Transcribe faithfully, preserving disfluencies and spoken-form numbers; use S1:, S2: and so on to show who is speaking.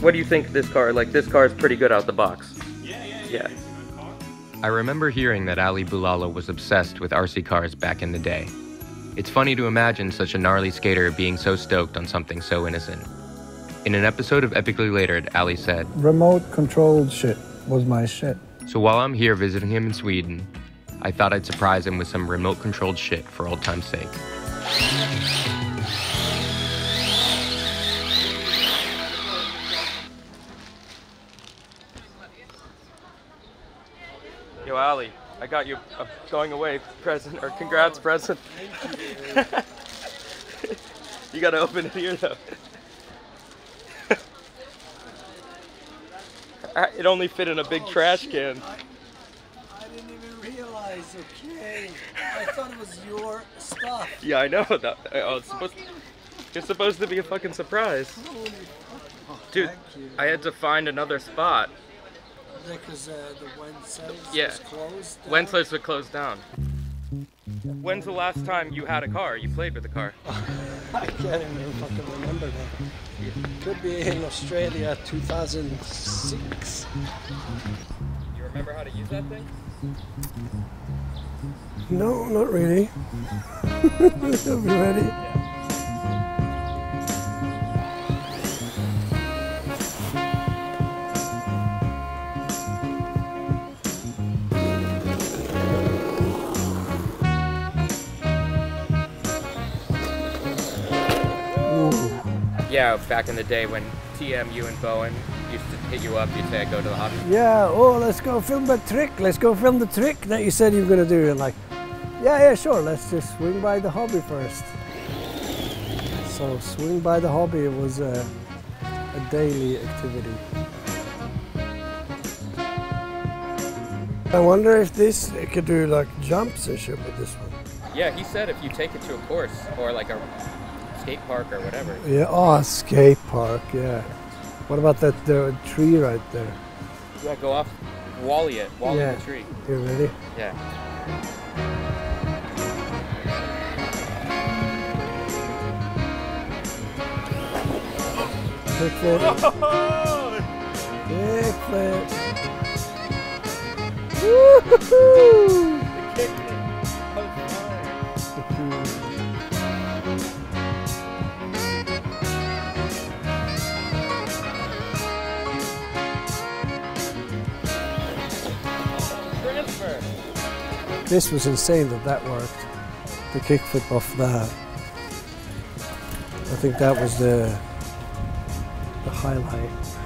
S1: What do you think of this car? Like, this car is pretty good out the box.
S2: Yeah, yeah,
S1: yeah.
S2: It's a good car.
S3: I remember hearing that Ali Boulala was obsessed with R C cars back in the day. It's funny to imagine such a gnarly skater being so stoked on something so innocent. In an episode of Epically Latered, Ali said,
S4: remote-controlled shit was my shit.
S3: So while I'm here visiting him in Sweden, I thought I'd surprise him with some remote-controlled shit for old time's sake.
S1: Yo, Ali, I got you a going away present, or congrats present. You gotta open it here, though. It only fit in a big oh, trash shit. can.
S4: I, I didn't even realize, okay. I thought it was your stuff.
S1: Yeah, I know that. Oh, it's supposed to, it's supposed to be a fucking surprise.
S4: Holy oh,
S1: Dude, I had to find another spot.
S4: Because uh, the Wednesdays
S1: yeah.
S4: was closed down?
S1: Wednesdays were closed down. When's the last time you had a car? You played with a car?
S4: I can't even fucking remember that. Could be in Australia two thousand six.
S1: You remember how to use that thing?
S4: No, not really. Are we ready?
S1: Yeah. Yeah, back in the day when T M, you and Bowen used to hit you up, you'd say, go to the hobby.
S4: Yeah, oh, let's go film the trick. Let's go film the trick that you said you were going to do. And like, yeah, yeah, sure. Let's just swing by the hobby first. So swing by the hobby was a, a daily activity. I wonder if this, it could do like jumps and shit with this one.
S1: Yeah, he said if you take it to a course or like a skate park or whatever.
S4: Yeah, oh, a skate park, yeah. What about that the tree right there?
S1: Yeah, go off, wally it, wally
S4: yeah.
S1: the tree.
S4: You ready?
S1: Yeah.
S4: Kick flip. Kick flip. Woo-hoo-hoo!
S1: The kick flip.
S4: This was insane that that worked. The kickflip off that. I think that was the the highlight.